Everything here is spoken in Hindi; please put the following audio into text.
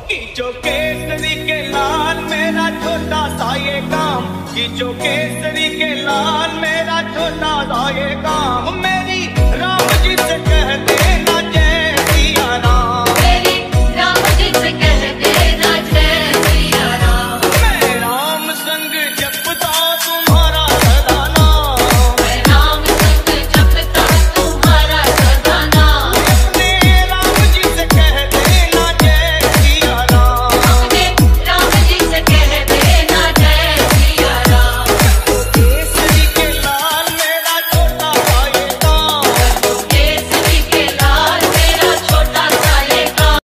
खींचो केसरी के लाल मेरा छोटा सा ये काम, खींचो केसरी के लाल मेरा छोटा सा ये काम।